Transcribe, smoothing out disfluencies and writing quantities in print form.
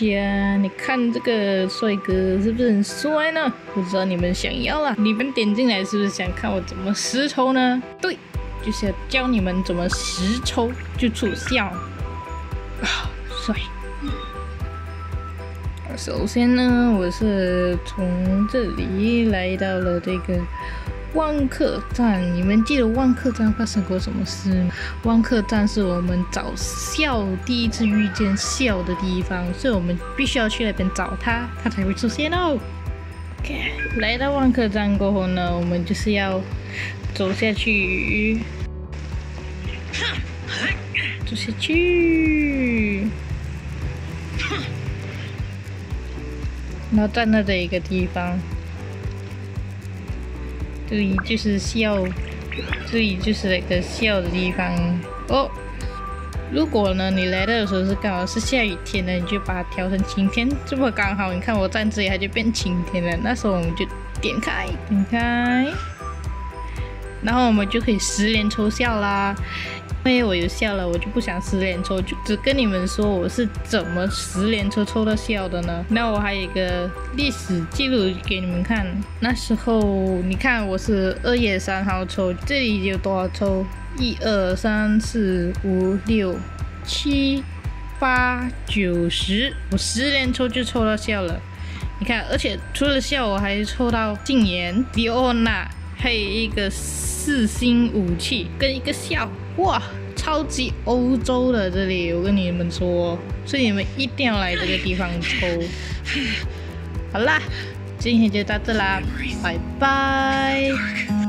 家，你看这个帅哥是不是很帅呢？不知道你们想要啦，你们点进来是不是想看我怎么实抽呢？对，就是要教你们怎么实抽就出效啊，帅！首先呢，我是从这里来到了这个万客站。你们记得万客站发生过什么事吗？万客站是我们找笑第一次遇见笑的地方，所以我们必须要去那边找他，他才会出现哦。OK， 来到万客站过后呢，我们就是要走下去，走下去。然后站在这一个地方，这里就是笑，这里就是那个笑的地方哦。如果呢你来到的时候是刚好是下雨天的，你就把它调成晴天，这么刚好，你看我站这里它就变晴天了。那时候我们就点开，然后我们就可以10连抽笑啦。因为我有笑了，我就不想10连抽，就只跟你们说我是怎么10连抽抽到笑的呢？那我还有一个历史记录给你们看。那时候你看我是2月3号抽，这里有多少抽？1、2、3、4、5、6、7、8、9、10，我10连抽就抽到笑了。你看，而且除了笑，我还抽到禁言、迪欧娜，还有一个4星武器跟一个笑。哇，超级欧洲的这里，我跟你们说，所以你们一定要来这个地方抽。好啦，今天就到这啦，拜拜。